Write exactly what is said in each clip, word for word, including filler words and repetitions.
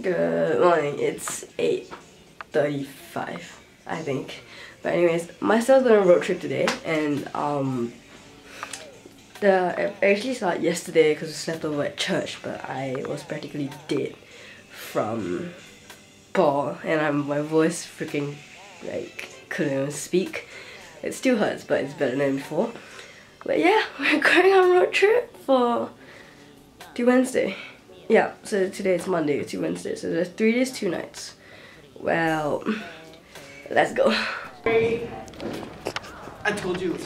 Good morning. It's eight thirty-five, I think. But anyways, my son's going on a road trip today, and um, the I actually saw it yesterday because we slept over at church, but I was practically dead from ball, and I'm my voice freaking like couldn't even speak. It still hurts, but it's better than before. But yeah, we're going on a road trip for to Wednesday. Yeah, so today is Monday to Wednesday, so there's three days, two nights. Well, let's go. I told you.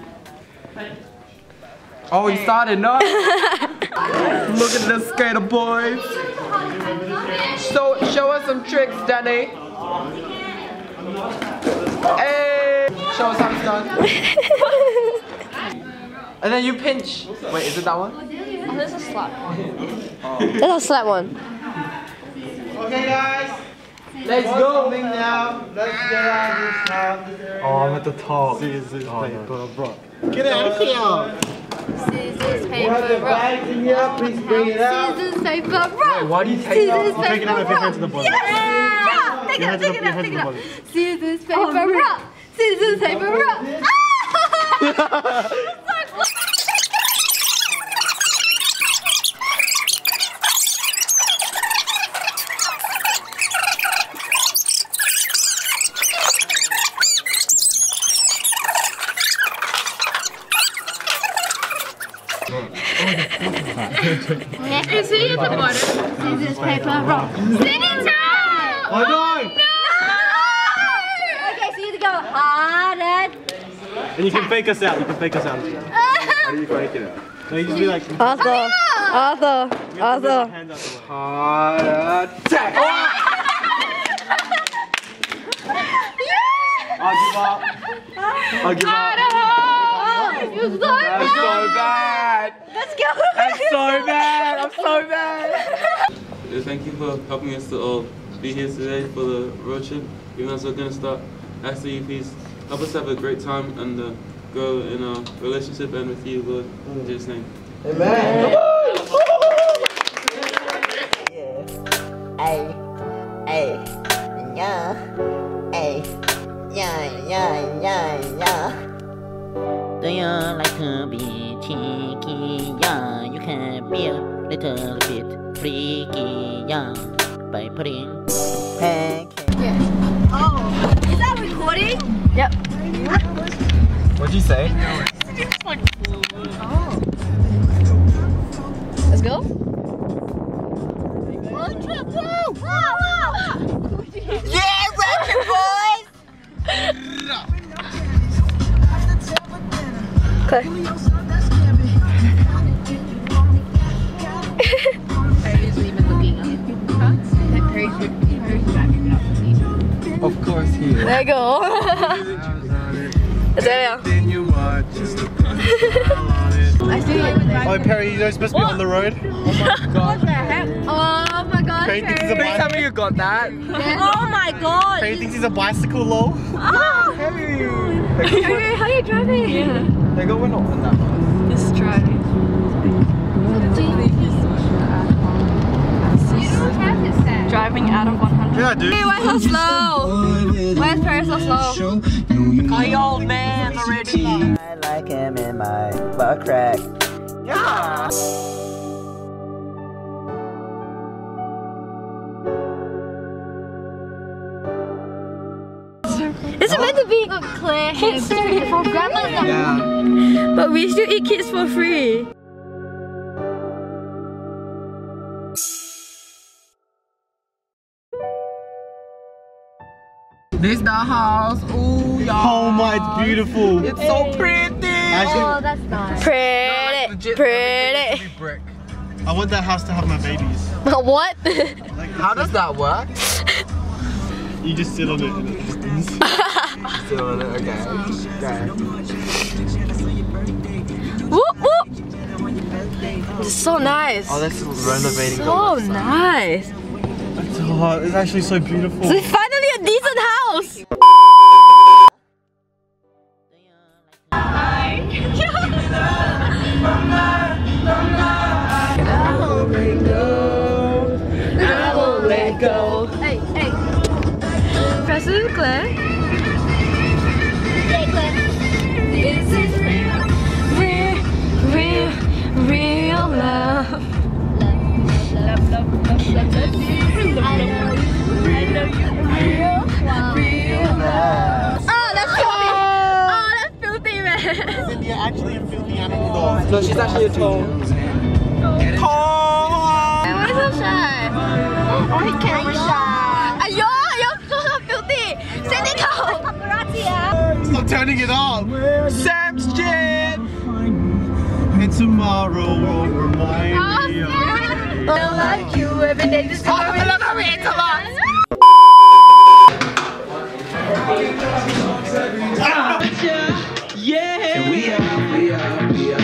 Oh, he started, no? Look at this skater, boys. So, show us some tricks, Danny. Hey, show us how it's done. And then you pinch. Wait, is it that one? Oh, there's a slap one. Oh. There's a slap one. Okay, guys. Let's go. Now. Let's get out of this house. Oh, I'm at the top. Scissors, oh, paper, rock. Get out of here. Scissors, We have the paper, rock. bags in here. Please bring it out. Scissors, paper, rock. Wait, why do you take it out? Scissors, Take it out with your hands to the bottom. Yeah! Take it out, take it out, take it out. Scissors, paper, rock. Scissors, paper, rock. Ah! Is he at the bottom? Scissors, paper, rock. Sitting down! Oh no! Okay, so you have to go harder. And you can fake us out. You can fake us out. How do you fake it out? No, you just be like. Arthur, Arthur, Arthur. Hand out the way. Heart attack! I'll give up. I'll give up. You're so That's so bad. Let's go. That's so bad. I'm so bad. Thank you for helping us to all be here today for the road trip. Even as we're going to start, asking you please help us have a great time and uh, grow in our relationship and with you, Lord. In Jesus' name. Amen. Ay, ay, yeah, ay, yeah, yeah, yeah, yeah. Do you like to be cheeky? Yeah, you can be a little bit freaky, yeah, by putting pancakes. Oh, is that recording? Yep. What'd you say? Oh. Let's go. Road trip, woo! Wow, wow! Yeah, road trip, boys! Okay. Perry isn't even looking up. Huh? Perry's Perry's backing up. Of course he is. There you go. There you I see it. Oh, Perry, you're supposed to be on the road. What the heck? Oh my god. Perry thinks he's a Please tell bicycle. me you got that. Oh my god. Perry thinks he's a bicycle, lol. Oh. Hey. Okay, how are you driving? Yeah. They go, we're not on that one. Just driving. You don't have to say. Driving out of one hundred. Yeah, dude. Hey, why so slow? Why is Perry so slow? My old man already. I like him in my butt crack. Yeah. Is it meant to be hipster for grandmas? Yeah. But we still eat kids for free. This the house. Ooh, y'all. Oh my, it's beautiful. It's so pretty. Actually, that's nice. Like, Pretty, legit, pretty. everything brick. I want that house to have my babies. What? Like, How does that work? you just sit on it and it just does. Still on it, okay. Okay. Whoop whoop. It's so nice. Oh, that's renovating. So nice. It's, oh, it's actually so beautiful. So it's finally a decent house. I won't let This is Claire. Hey, Claire. This is real, Real, real, real love. love, love, love, love, love, love. I know you. I know you. Real, real love. Oh, that's filthy. Oh, that's filthy, man. Is India actually a filthy animal dog? No, she's actually a tone. Tone! Why so shy? Oh, he can't be shy. Ayo, you're so filthy. Send it home. Paparazzi, ah. Stop turning it off! Sam's Jet! And tomorrow will remind me of... I like you every day. This Oh, I love how we ate a lot! Yeah! We are, we are, we are.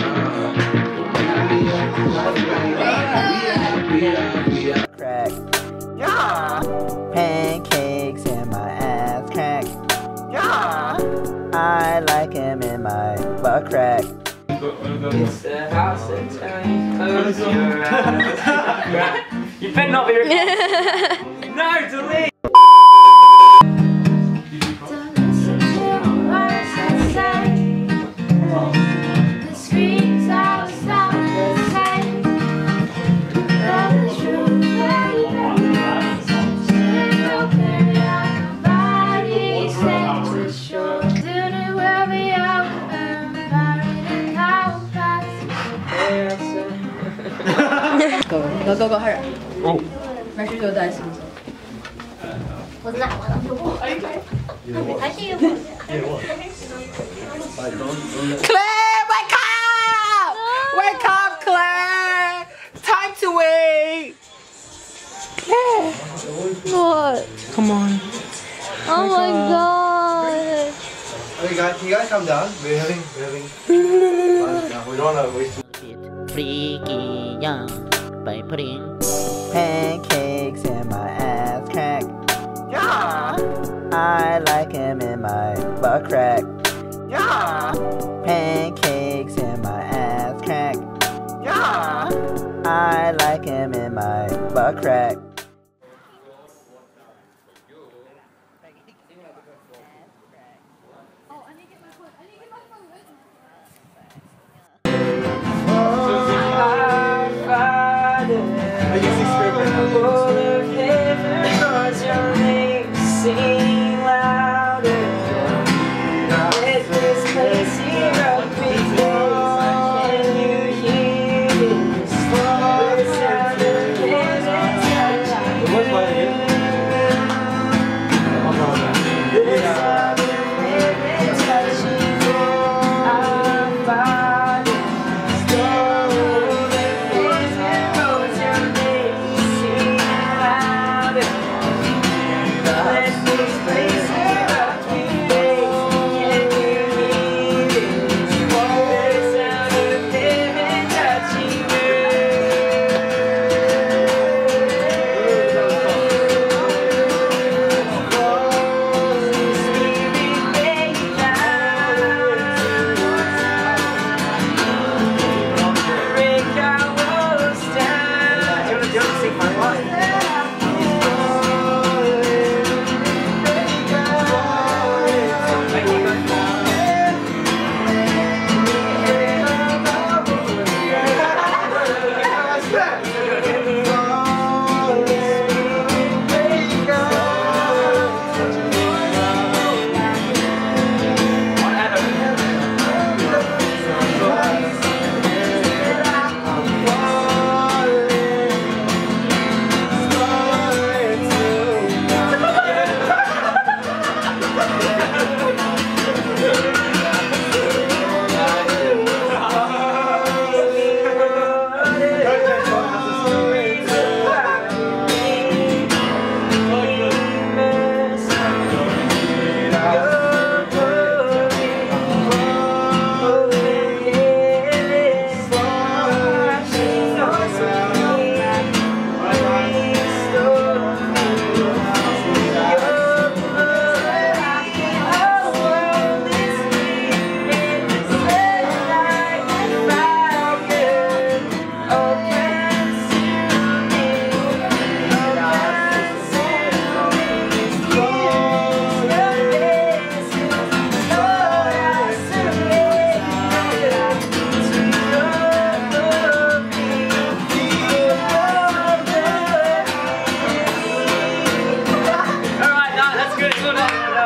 We are, we are. Crack. Yeah. Pancakes in my ass crack. Yeah. I like him in my butt crack. It's the house and time. Close your eyes. You better not be recording. No, delete. Go, go, go, go, hurry up. Oh. Make sure you die soon. Wasn't that one of your walls? Okay. I see your walls. Claire, wake up! Wake up, Claire! Time to wait! Claire! What? Come on. Oh my god. Hey guys, can you guys calm down? We're having, we're having. We don't wanna waste. Freaky young by putting pancakes in my ass crack. Yeah. I like him in my butt crack. Yeah. Pancakes in my ass crack. Yeah. I like him in my butt crack.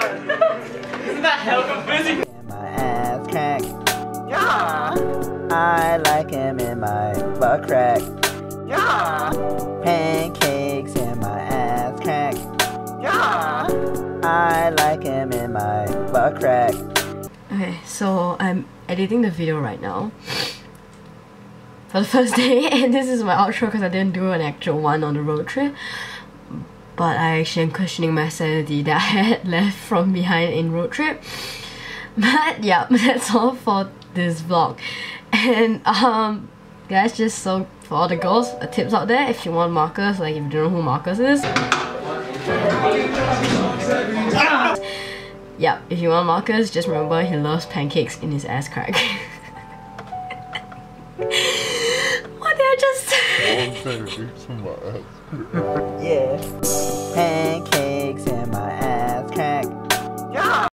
Isn't that hell confusing? My ass crack. Yeah. I like him in my butt crack. Yeah. Pancakes in my ass crack. Yeah. I like him in my butt crack. Okay, so I'm editing the video right now for the first day, and this is my outro because I didn't do an actual one on the road trip. But I actually am questioning my sanity that I had left from behind in road trip. But yeah, that's all for this vlog. And um, guys, just so for all the girls, a tips out there, if you want Marcus, like if you don't know who Marcus is. Yeah, if you want Marcus, just remember he loves pancakes in his ass crack. What did I just say? Yeah. Pancakes.